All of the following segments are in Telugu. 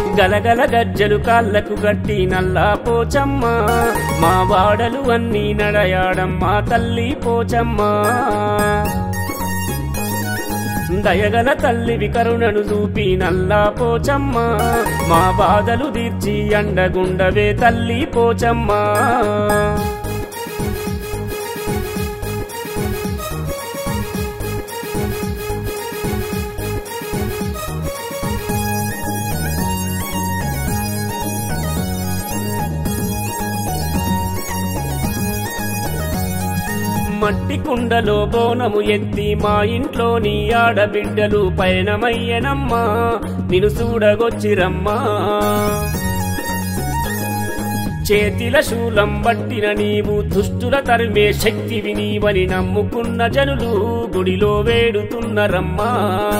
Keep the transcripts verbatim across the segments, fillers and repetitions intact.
గలగల గజ్జలు కాళ్ళకు గట్టి నల్లా పోచమ్మ మా వాడలు అన్నీ నడయాడమ్మా తల్లి పోచమ్మ దయగల తల్లివి కరుణను చూపి నల్లా పోచమ్మ మా బాధలు తీర్చి అండగుండవే తల్లి పోచమ్మ మట్టి కుండలో బోనము ఎత్తి మా ఇంట్లోని ఆడబిడ్డలు పయనమయ్యనమ్మా నిన్ను చూడగొచ్చిరమ్మా చేతిల శూలం పట్టిన నీవు దుష్టుల తరిమే శక్తివి నీవని నమ్ముకున్న జనులు గుడిలో వేడుతున్నరమ్మా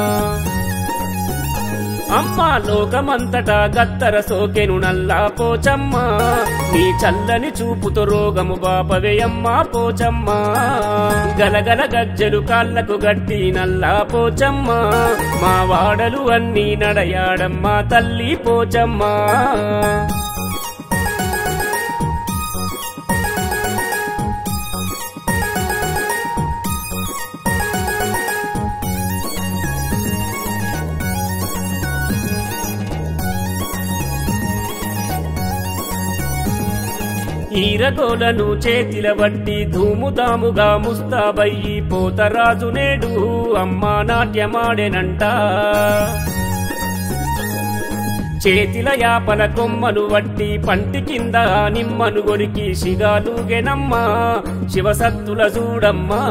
అమ్మా లోకమంతటా గత్తర సోకెను నల్లా పోచమ్మ నీ చల్లని చూపుతో రోగము బాపవేయమ్మా పోచమ్మ గలగల గజ్జలు కాళ్ళకు గట్టి నల్లా పోచమ్మ మా వాడలు అన్నీ నడయాడమ్మా తల్లి పోచమ్మ ఈరగోలను చేతిల బట్టి ధూముదాముగా ముస్తాబయ్యి పోతరాజు నేడు అమ్మా నాట్యమాడెనంట చేతిల యాపల కొమ్మను వట్టి పంటి కింద నిమ్మను గొరికి శిగాలుగెనమ్మా శివసత్తుల చూడమ్మా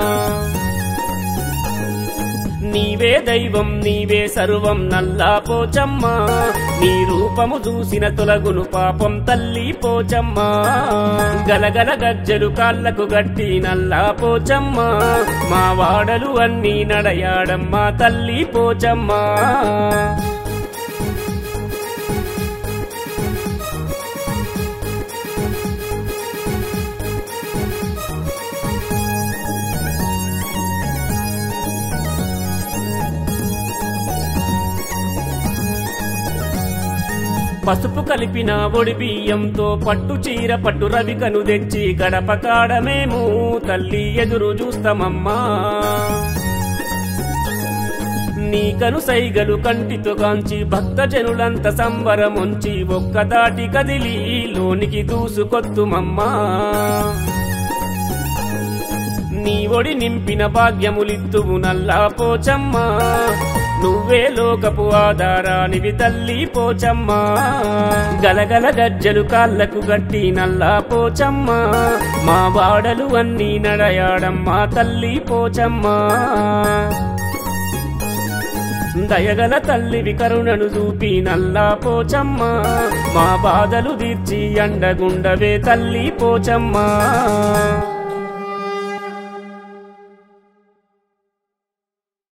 నీవే దైవం నీవే సర్వం నల్లా పోచమ్మ నీ రూపము చూసిన తొలగును పాపం తల్లి పోచమ్మ గలగల గజ్జలు కాళ్ళకు గట్టి నల్లా పోచమ్మ మా వాడలు అన్నీ నడయాడమ్మా తల్లి పోచమ్మ పసుపు కలిపిన ఒడి బియ్యంతో పట్టు చీర పట్టు రవికను తెచ్చి గడప కాడమేము తల్లి ఎదురు చూస్తామమ్మా నీకను సైగలు కంటితో కాంచి భక్తజనులంత సంబరముంచి ఒక్కదాటి కదిలి లోనికి దూసుకొత్తుమమ్మా నీ ఒడి నింపిన భాగ్యములిత్తువు నల్లా పోచమ్మ నువ్వే లోకపు ఆధారానివి తల్లి పోచమ్మ గలగల గజ్జలు కాళ్ళకు గట్టి నల్లా పోచమ్మ మా వాడలు అన్నీ నడయాడమ్మా తల్లి పోచమ్మ దయగల తల్లివి కరుణను చూపి నల్లా పోచమ్మ మా బాధలు తీర్చి అండగుండవే తల్లి పోచమ్మ